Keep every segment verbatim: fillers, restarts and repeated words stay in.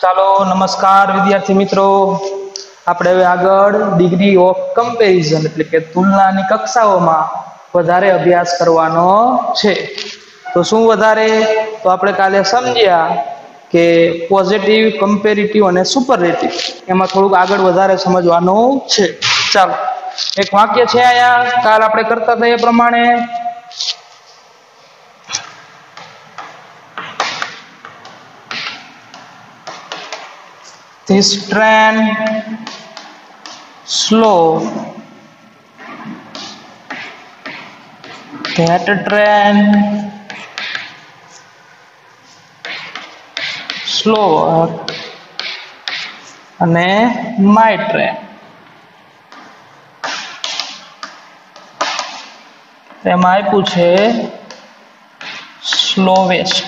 ચાલો નમસ્કાર વિદ્યાર્થી મિત્રો, આપણે હવે આગળ ડિગ્રી ઓફ કમ્પેરિઝન એટલે કે તુલનાની કક્ષાઓમાં વધારે અભ્યાસ કરવાનો છે. તો શું વધારે? તો આપણે કાલે સમજ્યા કે પોઝિટિવ, કમ્પેરેટિવ અને સુપરલેટિવ એમાં થોડુંક આગળ વધારે સમજવાનું છે. ચાલો, એક વાક્ય છે અહીંયા, કાલ આપણે કરતા હતા એ પ્રમાણે. This train slow, that train slower, અને my train. એમાં આપ્યું છે સ્લોવેસ્ટ.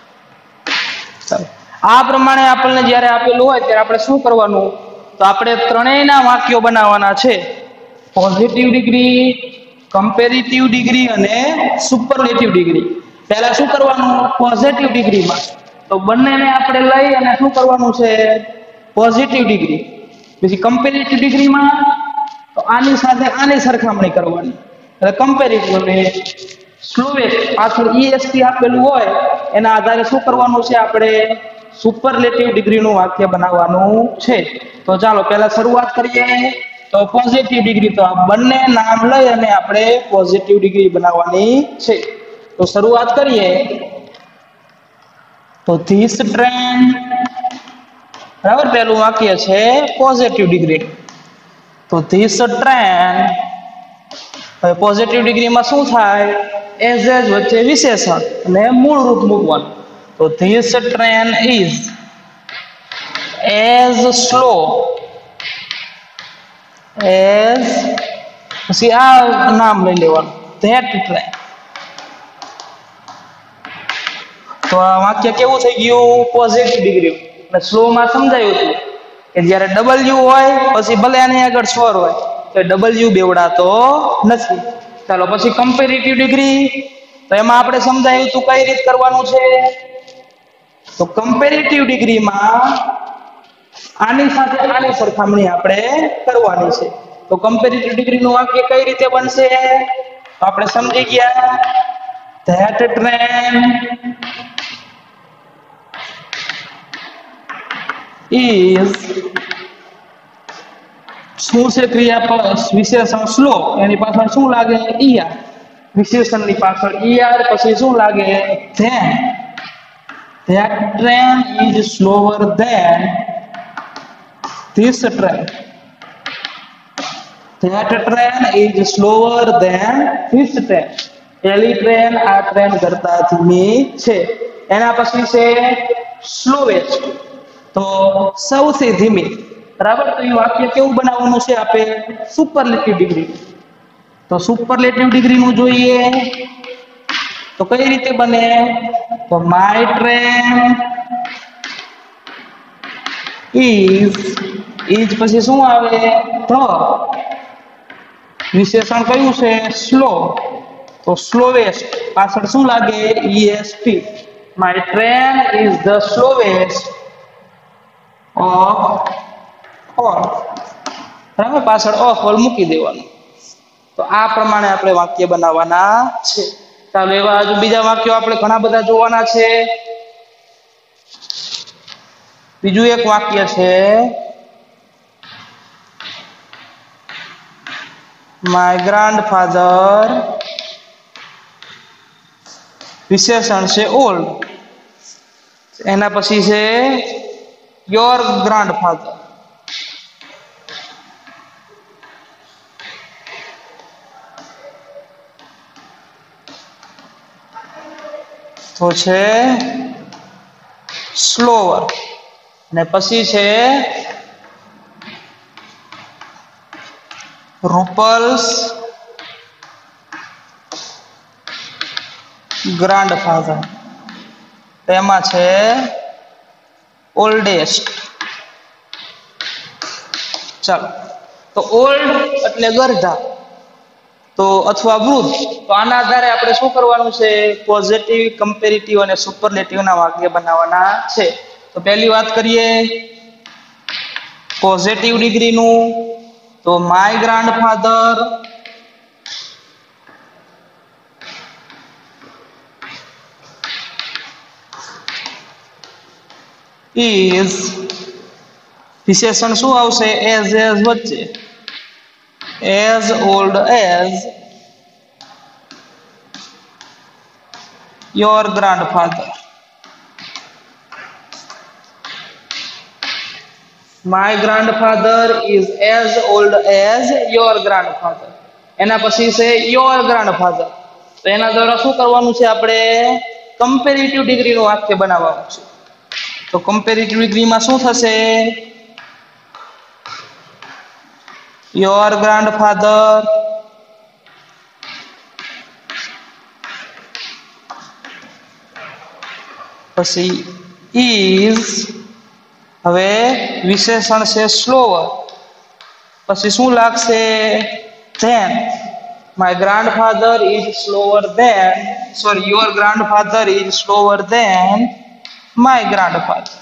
આ પ્રમાણે આપણને જ્યારે આપેલું હોય ત્યારે આપણે શું કરવાનું? તો આપણે ત્રણેયના વાક્યો બનાવવાના છે. પોઝિટિવ ડિગ્રી, કમ્પેરેટિવ ડિગ્રી અને સુપરલેટિવ ડિગ્રી. પહેલા શું કરવાનું? પોઝિટિવ ડિગ્રીમાં તો બંનેને આપણે લઈ અને શું કરવાનું છે? Positive degree. પછી કમ્પેરેટિવ ડિગ્રીમાં તો આની સાથે આની સરખામણી કરવાની, એટલે કમ્પેરેટિવ. અને સ્લોવેસ્ટ પાછળ ઈએસટી આપેલું હોય એના આધારે શું કરવાનું છે? આપણે સુપરલેટિવ ડિગ્રીનું વાક્ય બનાવવાનું છે. તો ચાલો પહેલા શરૂઆત કરીએ. તો પોઝિટિવ ડિગ્રી, તો આ બંને નામ લઈ અને આપણે પોઝિટિવ ડિગ્રી બનાવવાની છે. તો શરૂઆત કરીએ. તો ધીસ ટ્રેન, બરાબર, પહેલું વાક્ય છે પોઝિટિવ ડિગ્રી. તો ધીસ ટ્રેન, હવે પોઝિટિવ ડિગ્રીમાં શું થાય? એઝ એઝ વચ્ચે વિશેષણ અને મૂળ રૂપ મૂકવાનું. તો this train is as slow as, પછી આ નામ લઈ લેવાનું, ધેટ ટ્રેન. તો આ વાક્ય કેવું થઈ ગયું? Positive degree. એટલે સ્લો માં સમજાયું હતું કે જ્યારે ડબલ્યુ હોય પછી ભલે આની આગળ સ્વર હોય તો ડબલ્યુ બેવડાતો નથી. ચાલો પછી કમ્પેરેટિવ ડિગ્રી, તો એમાં આપણે સમજાયું હતું કઈ રીત કરવાનું છે. તો કમ્પેરેટિવ ડિગ્રીમાં આની સાથે આની સરખામણી આપણે કરવાની છે. તો કમ્પેરેટિવ ડિગ્રીનું વાક્ય કઈ રીતે બનશે? તો આપણે સમજી ગયા. ધેટ ટ્રેન ઇઝ, શું છે ક્રિયાપદ? વિશેષણ સ્લો, એની પાછળ શું લાગે? ઈઆર. વિશેષણની પાછળ ઈઆર, પછી શું લાગે? Than. That train is slower than this train. That train is slower than this train. પેલી ટ્રેન આ ટ્રેન કરતા ધીમી છે. એના પછી છે સ્લોવેસ્ટ, તો સૌથી ધીમી. બરાબર. તો એ વાક્ય કેવું બનાવવાનું છે? આપણે સુપરલેટિવ ડિગ્રી. તો સુપરલેટિવ ડિગ્રીનું જોઈએ તો કઈ રીતે બને? તો માય ટ્રેન ઇઝ, ઇઝ પછી શું આવે? ધ. વિશેષણ કયું છે? સ્લો. તો સ્લોવેસ્ટ પાછળ શું લાગે? EST. My train is the slowest of all. બરાબર, પાછળ ઓફ ઓલ મૂકી દેવાનું. તો આ પ્રમાણે આપણે વાક્ય બનાવવાના છે. ચાલો, એવા હજુ બીજા વાક્યો આપણે ઘણા બધા જોવાના છે. બીજું એક વાક્ય છે, માય ગ્રાન્ડફાધર, વિશેષણ છે ઓલ્ડ, એના પછી છે યોર ગ્રાન્ડફાધર. તો છે સ્લોવર, અને પછી છે રૂપલ્સ ગ્રાન્ડફાધર. તેમાં છે ઓલ્ડેસ્ટ. ચાલો, તો ઓલ્ડ એટલે ગરધા, તો અથવા વૃદ્ધ. તો આના આધારે આપણે શું કરવાનું છે? પોઝિટિવ, કમ્પેરેટિવ અને સુપરલેટિવ ના વાક્ય બનાવવાના છે. तो पहली बात करिए पॉजिटिव डिग्री नु, तो माय ग्रांडफादर इज विशेषण शू आवशे एज एज वच्चे as old as your grandfather. My grandfather is as old as your grandfather. एना पछी से योर ग्रांडफादर, तो एना द्वारा शू करवानुं छे आपणे कंपेरेटिव डिग्री नुं वाक्य बनाववानुं छे। तो कंपेरेटिव डिग्री में शू थशे योर ग्रांडफादर पछी इज, हवे विशेषण से स्लोअर, पछी शू लागशे than my grandfather is slower than, sorry your grandfather is slower than my grandfather.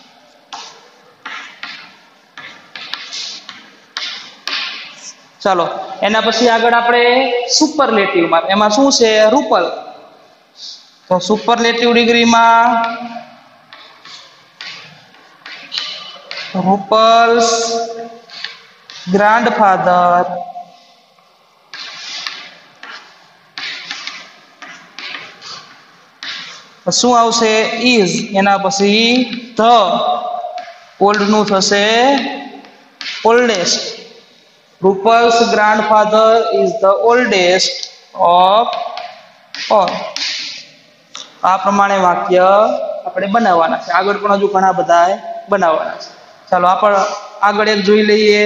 चलो एना पछी आगळ आपणे सुपरलेटिव में, एमां शुं छे रूपल। तो सुपरलेटिव डिग्री में रूपल्स ग्रांडफादर शू आवशे इज, एना पछी ध ओल्ड नु थशे oldest. Rupal's grandfather is the oldest of all. आ प्रमाणे वाक्य આપણે બનાવવાના છે। આગળ પણ હજુ ઘણા બધા બનાવવાના છે। ચાલો આપણે આગળ એક જોઈ લઈએ।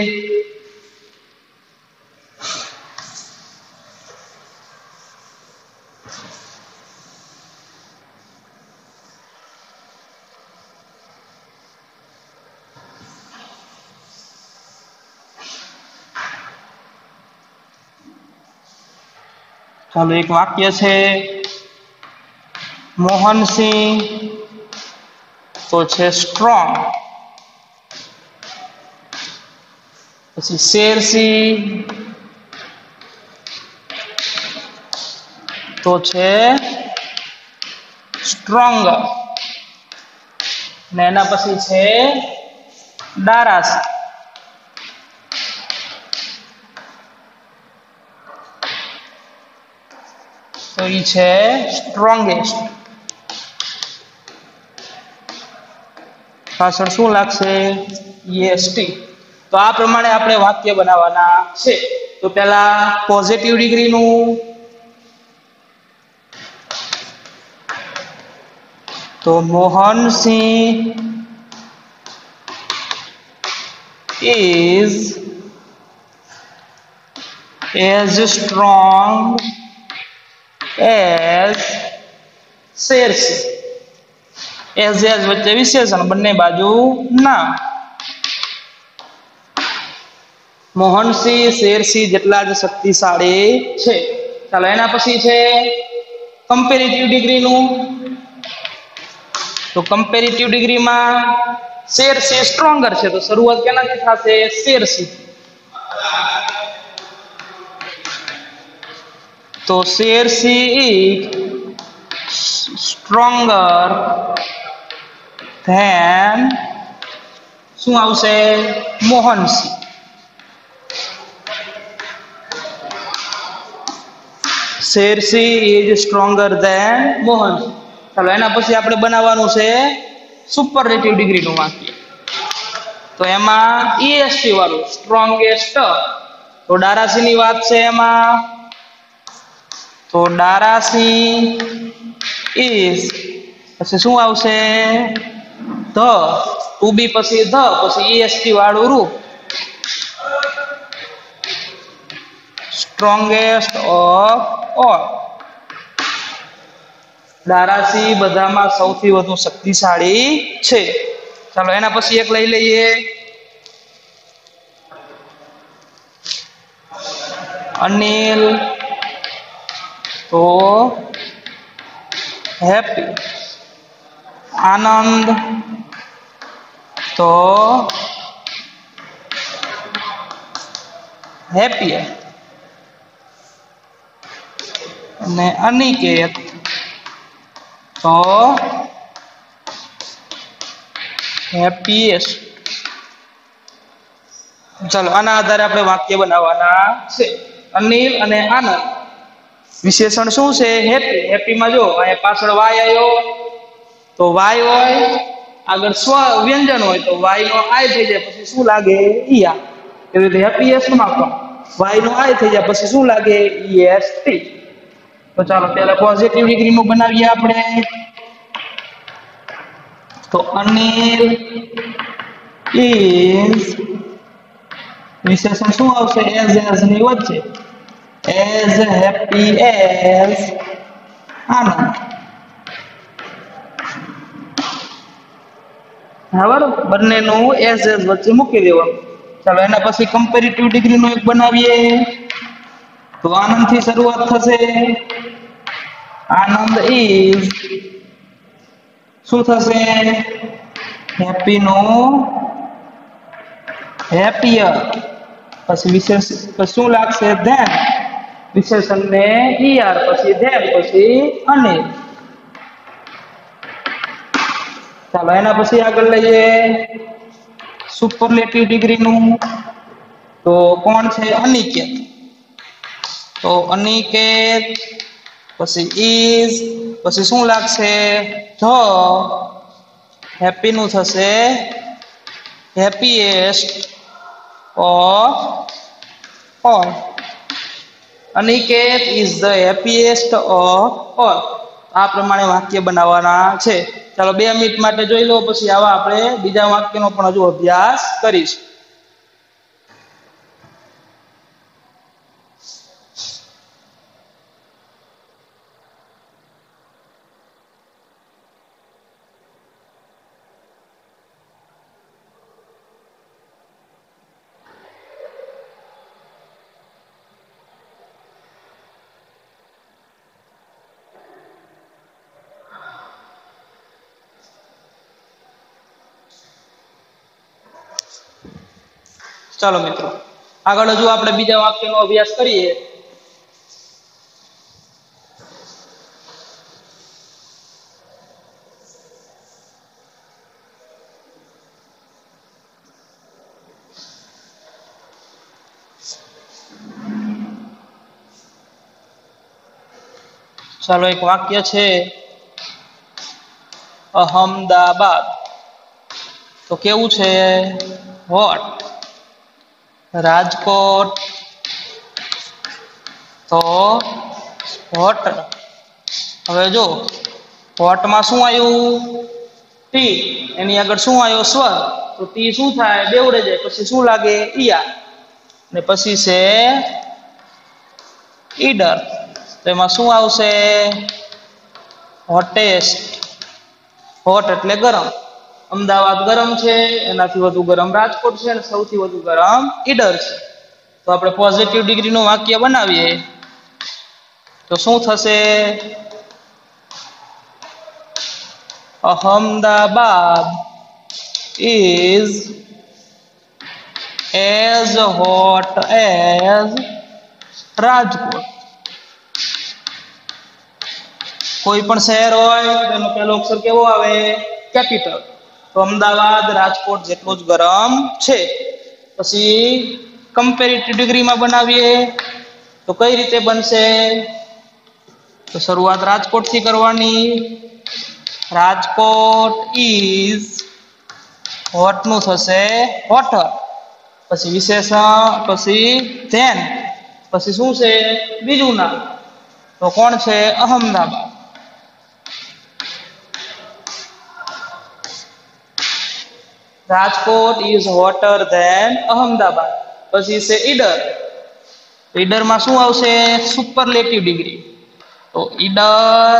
ચાલો એક વાક્ય છે मोहन सिंह तो छे स्ट्रोंग, पछी शेर सिंह तो छे स्ट्रोंगर, ने एना पछी छे दारा सिंह। तो ये छे स्ट्रोंगेस्ट। पाछळ शुं लागशे ईएसटी। तो आ प्रमाणे आपणे वाक्य बनाववाना छे। तो पहेला पॉजिटिव डिग्री नु, तो Mohan Singh is as strong as Sher Singh. As as वच्चे विशेषण, बंने बाजू ना। मोहन सिंह शेर सिंह जेटला ज शक्तिशाળી छे। ચાલો એના પછી છે કમ્પેરેટિવ ડિગ્રી નું। તો કમ્પેરેટિવ ડિગ્રી માં शेर सिंह સ્ટ્રોંગર છે, તો શરૂઆત કેનાથી થશે शेर सिंह। तो शेर सिंह स्ट्रोंगर देन शू आवशे Mohan Singh. Sher Singh is stronger than Mohan Singh. चलो एना पछी आपणे बनाववानुं छे सुपरलेटिव डिग्री नुं वाक्य। तो एमां ईएसटी वाळुं स्ट्रोंगेस्ट। तो दारा सिंह नी वात छे एमां, तो दारा सिंह इज पछी शुं आवशे ध, टू बी पछी ध, पछी ईएसटी वाळुं रूप strongest of all. Dara Singh बधामां सौथी वधु शक्तिशाળી छे। ચાલો એના પછી એક લઈ લઈએ अनिल तो हैप्पी, आनंद તો હેપીયર અને અનિકેત તો હેપીએસ્ટ. ચાલો આના આધારે આપણે વાક્ય બનાવવાના છે. અનિલ અને આનંદ વિશેષણ શું છે? હેપી. હેપીમાં જો અહીંયા પાછળ વાય આવ્યો તો વાય હોય, આગળ સ્વ વ્યંજન હોય તો વાય નો આય થઈ જાય, પછી શું લાગે? ઈયા. એવી રીતે હેપીએસ્ટ માં પણ વાય નો આય થઈ જાય પછી શું લાગે? ઈએસટી. તો ચાલો પહેલા પોઝિટિવ ડિગ્રી નું બનાવીએ આપણે. તો અનિલ ઇઝ વિશેષણ શું આવશે? એઝ એઝ ની વચ્ચે એઝ હેપી એઝ આનંદ. હા બરોબર, બંનેનું એઝ એઝ વચ્ચે મૂકી દેવાનું. ચાલો એના પછી કમ્પેરેટિવ ડિગ્રી નું એક બનાવીએ. તો આનંદ થી શરૂઆત થશે. આનંદ ઇઝ શું થશે? હેપી નો હેપીયર. પછી વિશેષ પછી શું લાગશે? ધેન. વિશેષણ ને ઈઆર પછી ધેન પછી અનિલ. ચાલો એના પછી આગળ લઈએ સુપરલેટિવ ડિગ્રી નું. તો કોણ છે? અનિકેત. તો અનિકેત પછી ઇઝ પછી શું લાગશે? ધ. હેપી નું થશે happiest of all. Aniket is the happiest of all. આ પ્રમાણે વાક્ય બનાવવાના છે. ચાલો બે મિનિટ માટે જોઈ લો, પછી આવા આપણે બીજા વાક્યનો પણ હજુ અભ્યાસ કરીશું. ચાલો મિત્રો આગળ હજુ આપણે બીજા વાક્યનો અભ્યાસ કરીએ. ચાલો એક વાક્ય છે અહમદાબાદ. તો કેવું છે? હોટ. રાજકોટ તો હોટ. હવે જો હોટમાં શું આવ્યું? ટી. એની આગળ શું આવ્યો? સ્વર. તો ટી શું થાય? બેવડે જાય પછી શું લાગે? ઈયા. ને પછી છે ઈડર. તો એમાં શું આવશે? હોટેસ્ટ. હોટ એટલે ગરમ. અમદાવાદ ગરમ છે, એનાથી વધુ ગરમ રાજકોટ છે, અને સૌથી વધુ ગરમ ઈડર છે. તો આપણે પોઝિટિવ ડિગ્રીનું વાક્ય બનાવીએ તો શું થશે? Ahmedabad is as hot as Rajkot. કોઈ પણ શહેર હોય તેનો પહેલો અક્ષર કેવો આવે? કેપિટલ. તો અમદાવાદ રાજકોટ જેટલું જ ગરમ છે. પછી કમ્પેરેટિવ ડિગ્રીમાં બનાવીએ તો કઈ રીતે બનશે? તો શરૂઆત રાજકોટ થી કરવાની. રાજકોટ ઇઝ હોટ નું થશે હોટર. પછી વિશેષણ પછી ધેન પછી શું છે? બીજું નામ. તો કોણ છે? Ahmedabad. Rajkot is hotter than Ahmedabad. પછી છે ઈડર. ઈડરમાં શું આવશે? Superlative degree. તો ઈડર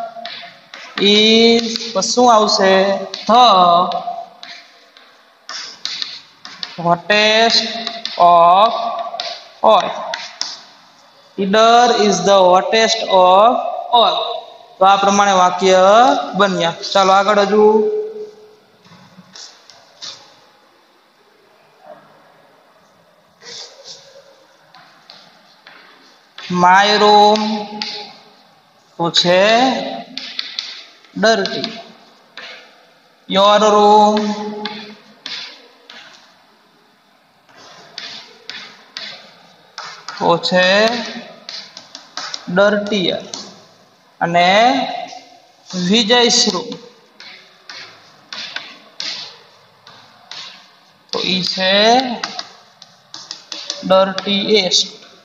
ઇઝ પછી શું આવશે? The hottest of all. Idar is the hottest of all. તો આ પ્રમાણે વાક્ય બન્યા. ચાલો આગળ હજુ માય રૂમ તો છે ડર્ટી, યોર રૂમ તો છે ડર્ટીયર, અને વિજય's રૂમ તો ઈ છે dirtiest.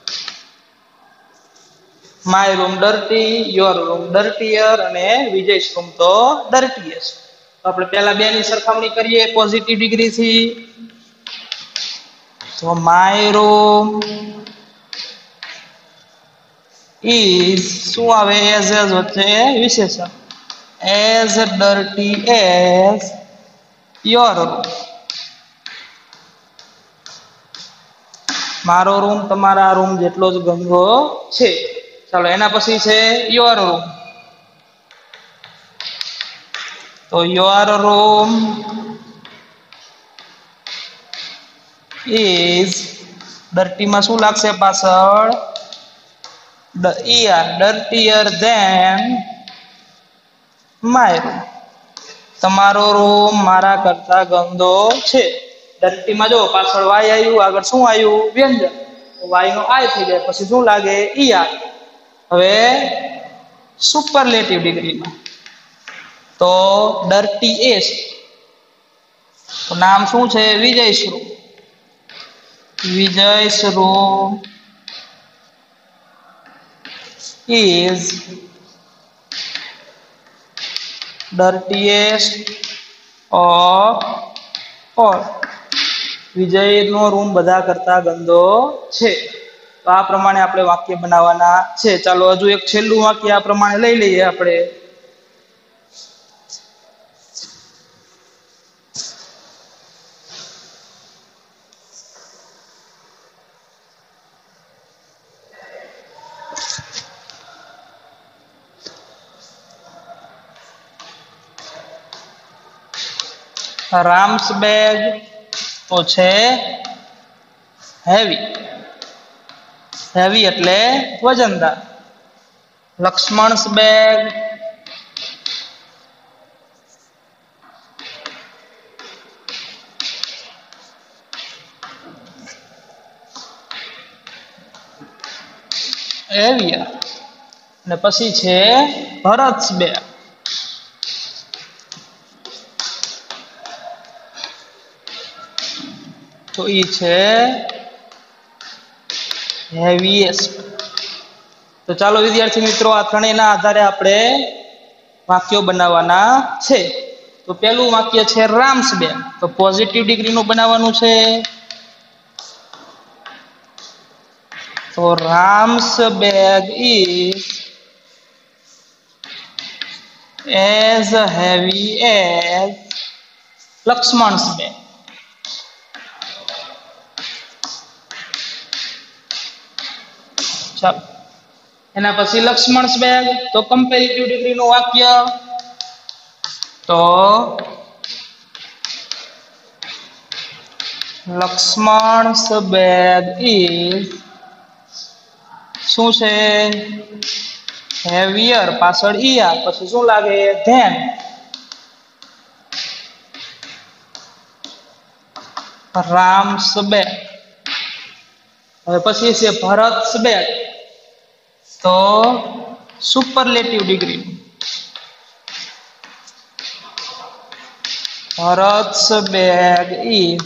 My room dirty, your room dirtier અને વિજય's રૂમ તો ડર્ટીએસ્ટ. તો આપણે પહેલા બે ની સરખામણી કરીએ પોઝિટિવ ડિગ્રી થી. તો માય રૂમ ઇઝ શું આવે એઝ એઝ વચ્ચે વિશેષણ, as dirty as your room. મારો રૂમ તમારા રૂમ જેટલો જ ગંદો છે. ચાલો એના પછી છે યોર રૂમ. તો યોર રૂમ ઇઝ ડર્ટીમાં શું લાગશે પાછળ ER, dirtier than my room. તમારો રૂમ મારા કરતા ગંદો છે. ડર્ટીમાં જો પાછળ વાય આવ્યું, આગળ શું આવ્યું વ્યંજન, વાય નો આય થઈ જાય, પછી શું લાગે ઈઆર. હવે સુપરલેટિવ ડિગ્રીમાં તો ડર્ટીએસ્ટ તો નામ શું છે Vijay's room. Vijay's room is dirtiest of all. વિજયનો રૂમ બધા કરતા ગંદો છે. તો આ પ્રમાણે આપણે વાક્ય બનાવવાના છે. ચાલો હજુ એક છેલ્લું વાક્ય આ પ્રમાણે લઈ લઈએ આપણે. રામ્સ બેગ તો છે હેવી, હેવી એટલે વજનદાર. લક્ષ્મણ's બેગ હેવિયર. અને પછી છે ભરત's બેગ, તો ઈ છે હેવીએસ્ટ. તો ચાલો વિદ્યાર્થી મિત્રો આ ત્રણેયના આધારે આપણે વાક્યો બનાવવાના છે. તો પહેલું વાક્ય છે રામ્સ બેગ, તો પોઝિટિવ ડિગ્રીનું બનાવવાનું છે. તો Ram's bag is as heavy as Lakshman's bag. ચાલો એના પછી લક્ષ્મણ's બેગ તો કમ્પેરેટિવ ડિગ્રીનું વાક્ય. તો લક્ષ્મણ's બેગ ઇઝ શું છે હેવિયર, પાછળ ઈઆર, પછી શું લાગે ધેન રામ્સ બેગ. હવે પછી છે ભરત's બેગ, તો superlative degree. Bharat's bag is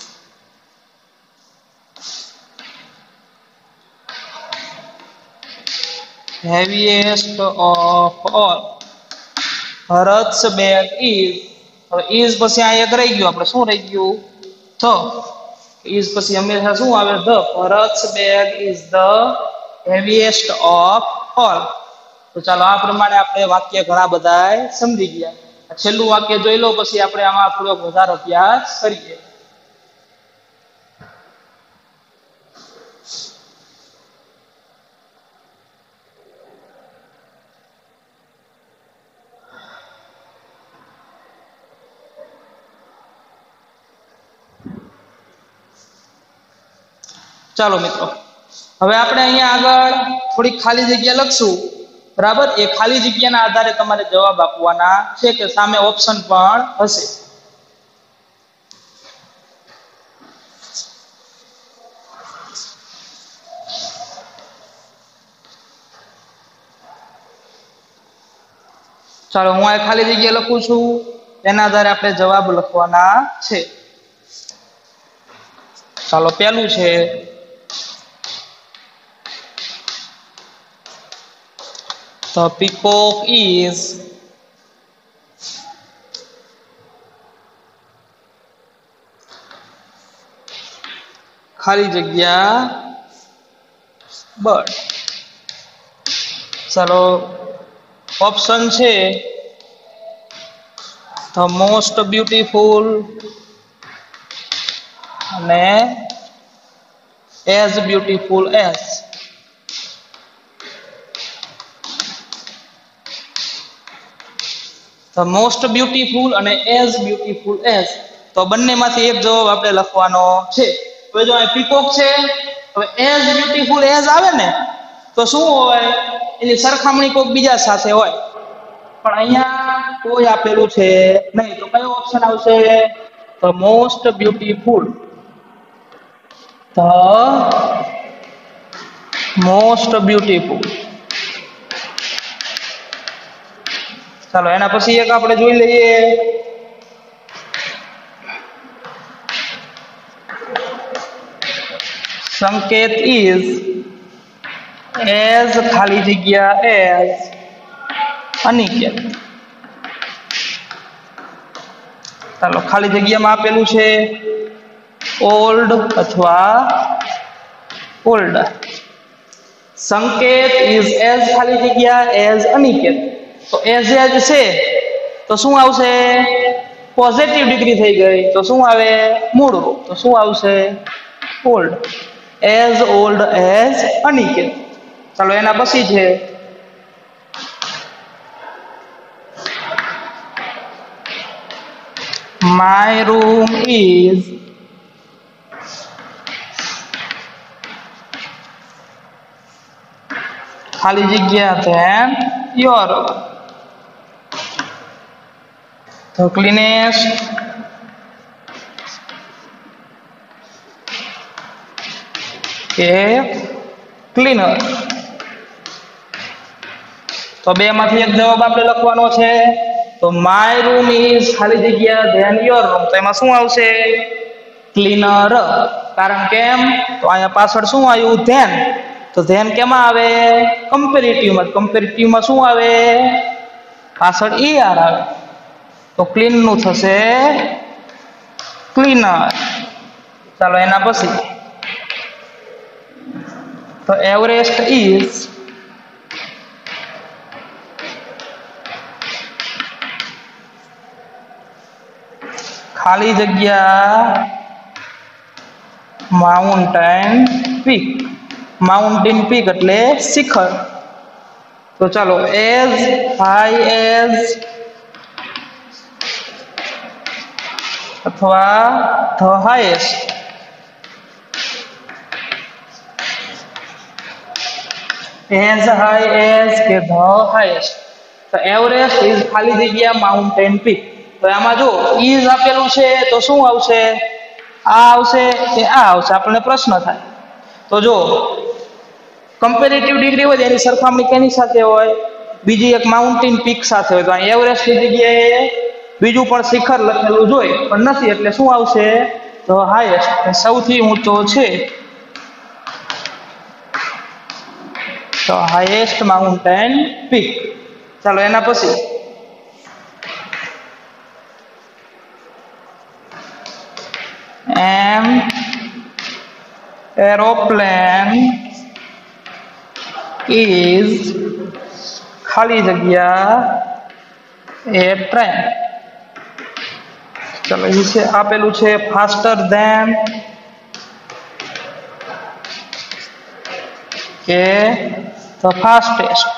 heaviest of all. Bharat's bag is, હવે ઇઝ પછી આ એક રહી ગયું, આપણે શું રહી ગયું તો ઇઝ પછી હંમેશા શું આવે the. Bharat's bag is the heaviest of all. તો ચાલો આ પ્રમાણે આપણે વાક્ય ઘણા બધા સમજી ગયા. છેલ્લું વાક્ય જોઈ લો, પછી આપણે આમાં થોડો વધારે અભ્યાસ કરીએ. ચાલો મિત્રો હવે આપણે અહીંયા આગળ થોડી ખાલી જગ્યા લખશું બરાબર એ ખાલી જગ્યાના આધારે તમારે જવાબ આપવાના છે કે સામે ઓપ્શન પણ હશે ચાલો હું આ ખાલી જગ્યા લખું છું એના આધારે આપણે જવાબ લખવાના છે ચાલો પહેલું છે The peacock is ખાલી જગ્યા બર્ડ ચાલો ઓપ્શન છે The most beautiful અને as beautiful as The most beautiful અને as beautiful as તો બંનેમાંથી એક જવાબ આપણે લખવાનો છે હવે જો આ પીકોક છે હવે as beautiful as આવે ને તો શું હોય એની સરખામણી કોઈક બીજા સાથે હોય પણ અહીંયા કોઈ આપેલું છે નહીં તો કયો ઓપ્શન આવશે The most beautiful The most beautiful ચાલો એના પછી એક આપણે જોઈ લઈએ સંકેત is as ખાલી જગ્યા as અનિકેત ચાલો ખાલી જગ્યામાં આપેલું છે ઓલ્ડ અથવા ઓલ્ડ સંકેત is as ખાલી જગ્યા as અનિકેત તો as as છે તો શું આવશે પોઝિટિવ ડિગ્રી થઈ ગઈ તો શું આવે મૂળ રૂપ તો શું આવશે old as old as Aniket ચાલો એના પછી છે My room is ખાલી જગ્યા then your room the cleanest કે ક્લીનર તો બે માંથી એક જવાબ આપણે લખવાનો છે તો માય રૂમ ઇઝ ખાલી જગ્યા ધેન યોર રૂમ તો એમાં શું આવશે ક્લીનર કારણ કેમ તો અહીંયા પાછળ શું આવ્યું ધેન તો ધેન કેમાં આવે કમ્પેરેટિવમાં કમ્પેરેટિવમાં શું આવે પાછળ er આવે તો ક્લીન નું થશે ક્લીનર ચાલો એના પછી તો એવરેસ્ટ ઇઝ ખાલી જગ્યા માઉન્ટેન પીક માઉન્ટેન પીક એટલે શિખર તો ચાલો એઝ હાઈ એઝ અથવા the highest as high as કે the highest તો એવરેસ્ટ ઇઝ ખાલી જગ્યા માઉન્ટેન પીક તો આમાં જો ઇઝ આપેલું છે તો શું આવશે આ આવશે કે આ આવશે આપણને પ્રશ્ન થાય તો જો કમ્પેરેટિવ ડિગ્રી હોય એની સરખામણી કેની સાથે હોય બીજી એક માઉન્ટેન પીક સાથે હોય તો આ એવરેસ્ટની જગ્યાએ બીજું પણ શિખર લખેલું જોઈએ પણ નથી એટલે શું આવશે ધ હાઈએસ્ટ સૌથી ઊંચો છે તો હાઈએસ્ટ માઉન્ટેન પીક ચાલો એના પછી એમ એરોપ્લેન ઇઝ ખાલી જગ્યા એ ટ્રેન ચાલો એ છે આપેલું છે ફાસ્ટર ધેન કે the fastest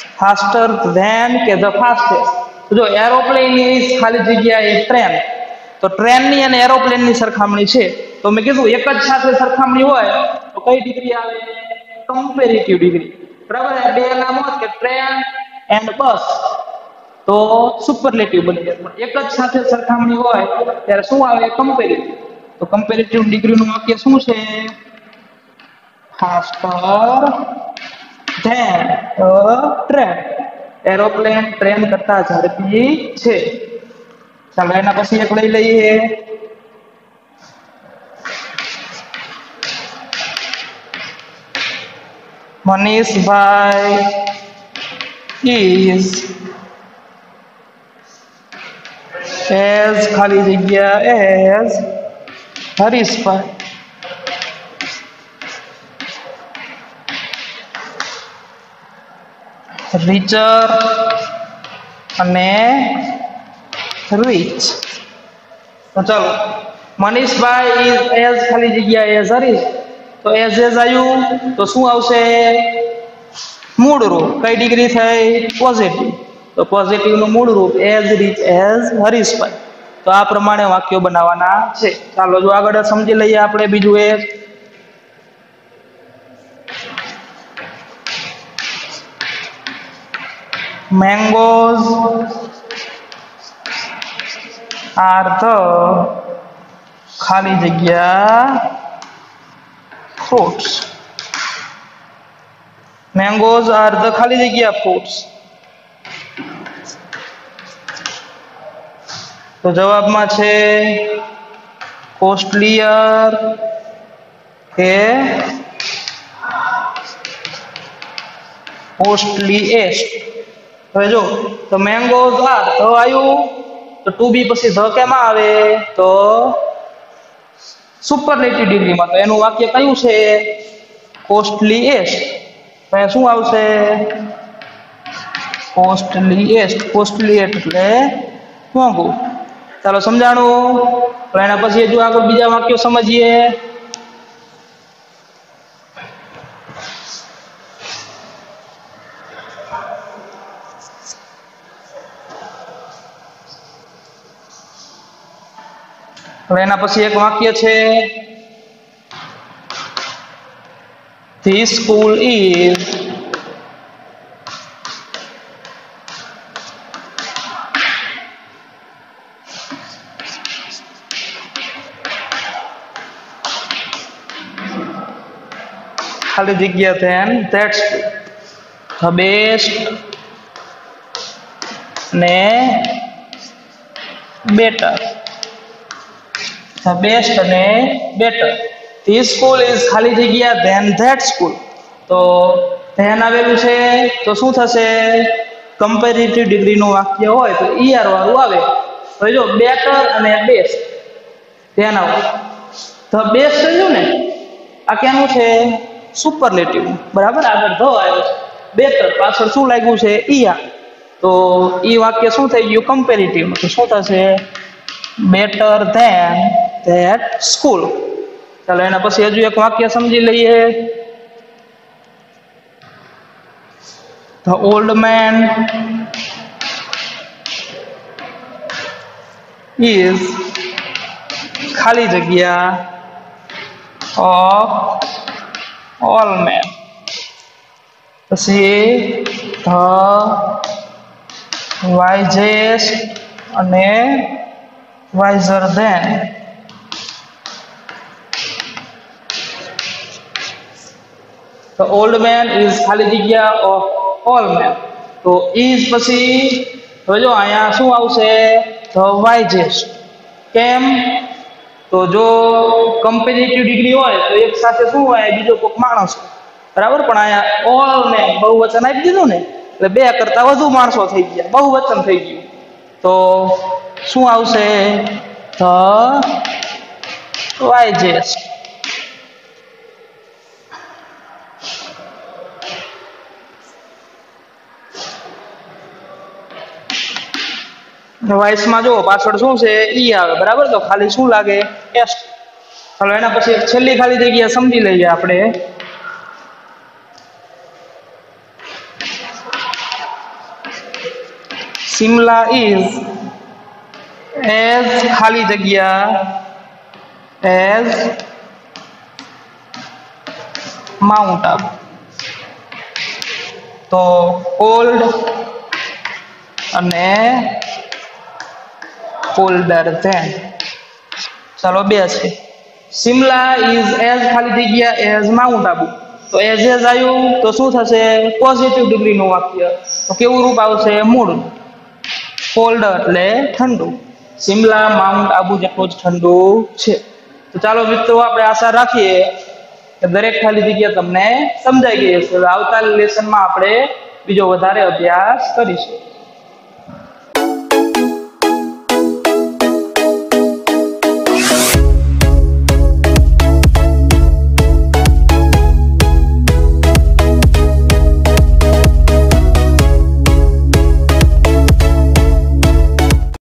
faster than કે the fastest જો એરોપ્લેન ઇઝ ખાલી જગ્યા એ ટ્રેન તો ટ્રેનની અને એરોપ્લેનની સરખામણી છે. તો મેં કીધું એક જ સાથે સરખામણી હોય તો કઈ ડિગ્રી આવે? Comparative degree. બરાબર, બે નામ હોત કે ટ્રેન એન્ડ બસ તો સુપરલેટિવ બની જાય. પણ એક જ સાથે સરખામણી હોય ત્યારે શું આવે? કમ્પેરેટિવ. તો કમ્પેરેટિવ ડિગ્રીનું વાક્ય શું છે? Faster than a train. Aeroplane train કરતા ઝડપી છે. ચાલો એના પછી એક લઈ લઈએ. મનીષભાઈ is as ખાલી જગ્યા as હરીશભાઈ richer અને rich. તો ચાલો મનીષભાઈ is as ખાલી જગ્યા as હરીશ. તો as as આવ્યું તો શું આવશે? મૂળ રૂપ. કઈ ડિગ્રી થઈ? પોઝિટિવ. તો પોઝિટિવ નું મૂળ રૂપ as rich as હરીશભાઈ. તો આ પ્રમાણે વાક્યો બનાવવાના છે. ચાલો જો આગળ સમજી લઈએ આપણે બીજું એક. mangoes are the ખાલી જગ્યા fruits. mangoes are the ખાલી જગ્યા fruits. તો જવાબમાં છે કોસ્ટલીયર કે કોસ્ટલીએસ્ટ. હવે જો તો મેંગોઝ આર તો આવ્યું તો ટુ બી પછી ધ કેમાં આવે? તો સુપરલેટિવ ડિગ્રીમાં. તો એનું વાક્ય કયું છે? કોસ્ટલીએસ્ટ. તો અહીંયા શું આવશે? કોસ્ટલીએસ્ટ. કોસ્ટલી એટલે મોંઘું. ચાલો સમજાણું. તો એના પછી હજુ આગળ બીજા વાક્યો સમજીએ. હવે એના પછી એક વાક્ય છે This school is ખાલી જગ્યા then that's the best ને better. the best અને better. this school is ખાલી જગ્યા then that school. તો then આવેલું છે તો શું થશે? કમ્પેરેટિવ ડિગ્રીનું વાક્ય હોય તો ઈઆર વાળું આવે. હવે જો બેટર અને બેસ્ટ then આવો the best કહ્યું ને, આ ક્યાંનું છે? સુપરલેટિવ. બરાબર, આગળ ધ આવ્યો છે. બેટર પાછળ શું લાગ્યું છે? ઈઆર. તો ઈ વાક્ય શું થઈ ગયું? કમ્પેરેટિવ. તો શું થશે? Better than that school. ચાલો એના પછી હજુ એક વાક્ય સમજી લઈએ. The old man is ખાલી જગ્યા of all men. પછી the wisest અને wiser than. The old man is ખાલી જગ્યા of all men. તો is પછી હવે જો અહીંયા શું આવશે? the wisest. કેમ? તો જો કમ્પેરેટિવ ડિગ્રી હોય તો એક સાથે શું હોય? બીજો કોઈક માણસ. બરાબર, પણ અહીંયા ઓલ ને બહુવચન આપી દીધું ને એટલે બે કરતા વધુ માણસો થઈ ગયા, બહુવચન થઈ ગયું. તો શું આવશે? the wisest. વાઇસમાં જો પાછળ શું છે? ઈ આવે. બરાબર, તો ખાલી શું લાગે? એસ. ચાલો એના પછી એક છેલ્લી ખાલી જગ્યા સમજી લઈએ આપણે. Simla is એઝ ખાલી જગ્યા એઝ માઉન્ટ આબુ. તો કોલ્ડ અને કોલ્ડર ધેન. ચાલો બે છે. સિમલા ઇઝ એઝ ખાલી જગ્યા એઝ માઉન્ટ આબુ. તો એઝ એઝ આવ્યું તો શું થશે? પોઝિટિવ ડિગ્રીનું વાક્ય. તો કેવું રૂપ આવશે? મૂળ. કોલ્ડ એટલે ઠંડુ. સિમલા માઉન્ટ આબુ જેટલું જ ઠંડુ છે. તો ચાલો મિત્રો, આપણે આશા રાખીએ કે દરેક ખાલી જગ્યા તમને સમજાઈ ગઈ હશે. આવતા લેસનમાં આપણે બીજો વધારે અભ્યાસ કરીશું.